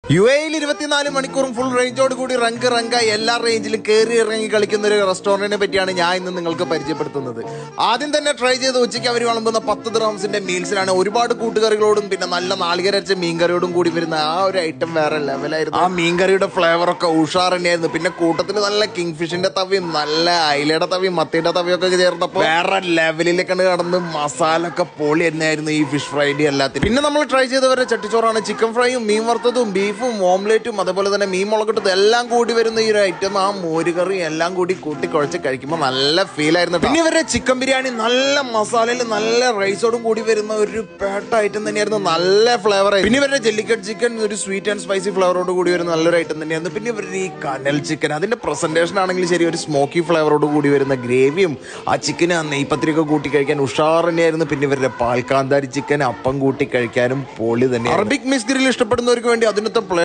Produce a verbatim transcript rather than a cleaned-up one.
U എയിൽ ഇരുപത്തിനാല് മണിക്കൂറും ഫുൾ റേഞ്ചോട് കൂടി റങ്ക് റങ്ക എല്ലാ റേഞ്ചിലും കയറി ഇറങ്ങി കളിക്കുന്ന ഒരു റെസ്റ്റോറന്റിനെ പറ്റിയാണ് ഞാൻ ഇന്ന് നിങ്ങൾക്ക് പരിചയപ്പെടുത്തുന്നത്. ആദ്യം തന്നെ ട്രൈ ചെയ്ത് ഉച്ചയ്ക്ക് അവർ വിളമ്പുന്ന പത്ത് ദിർഹംസിന്റെ മീൽസിലാണ് ഒരുപാട് കൂട്ടുകറികളോടും പിന്നെ നല്ല നാളികരച്ച മീൻകറിയോടും കൂടി വരുന്ന ആ ഒരു ഐറ്റം വേറെ ലെവലായിരുന്നു. ആ മീൻകറിയുടെ ഫ്ലേവർ ഒക്കെ ഉഷാർ തന്നെയായിരുന്നു. പിന്നെ കൂട്ടത്തിൽ നല്ല കിങ് ഫിഷിന്റെ തവിയും നല്ല അയിലയുടെ തവിയും മത്തിയുടെ തവിയൊക്കെ ചേർന്നപ്പോൾ വേറെ ലെവലിലേക്കാണ് കടന്ന് മസാല ഒക്കെ പൊളി തന്നെയായിരുന്നു ഈ ഫിഷ് ഫ്രൈഡി എല്ലാത്തിനും. പിന്നെ നമ്മൾ ട്രൈ ചെയ്തവരുടെ ചട്ടിച്ചോറാണ്. ചിക്കൻ ഫ്രൈയും മീൻ വറുത്തതും ബീഫും ഓംലേറ്റും അതുപോലെ തന്നെ മീൻ മുളകിട്ടത് എല്ലാം കൂടി വരുന്ന ഈ ഒരു ഐറ്റം ആ മോരുകറി എല്ലാം കൂടി കൂട്ടി കുഴച്ച് കഴിക്കുമ്പോൾ നല്ല ഫീൽ ആയിരുന്നു. പിന്നെ ഇവരുടെ ചിക്കൻ ബിരിയാണി നല്ല മസാലയിൽ നല്ല റൈസോടും കൂടി വരുന്ന ഒരു പേട്ട ഐറ്റം തന്നെയായിരുന്നു. നല്ല ഫ്ലേവർ ആയിരുന്നു. പിന്നെ ഇവരുടെ ജെല്ലിക്കട്ട് ചിക്കൻ ഒരു സ്വീറ്റ് ആൻഡ് സ്പൈസി ഫ്ലേവറോട് കൂടി വരുന്ന നല്ലൊരു ഐറ്റം തന്നെയായിരുന്നു. പിന്നെ ഇവരുടെ ഈ കനൽ ചിക്കൻ അതിന്റെ പ്രസന്റേഷൻ ആണെങ്കിൽ ശരി ഒരു സ്മോക്കി ഫ്ലേവറോട് കൂടി വരുന്ന ഗ്രേവിയും ആ ചിക്കന് ആ നെയ്പത്രിക കൂട്ടി കഴിക്കാൻ ഉഷാർ തന്നെയായിരുന്നു. പിന്നെ ഇവരുടെ പാൽക്കാന്താരി ചിക്കൻ അപ്പം കൂട്ടി കഴിക്കാനും പൊളി തന്നെ. അറബിക് മിക്സ് ഗ്രിൽ ഇഷ്ടപ്പെടുന്നവർക്ക് വേണ്ടി അതിനത്തെ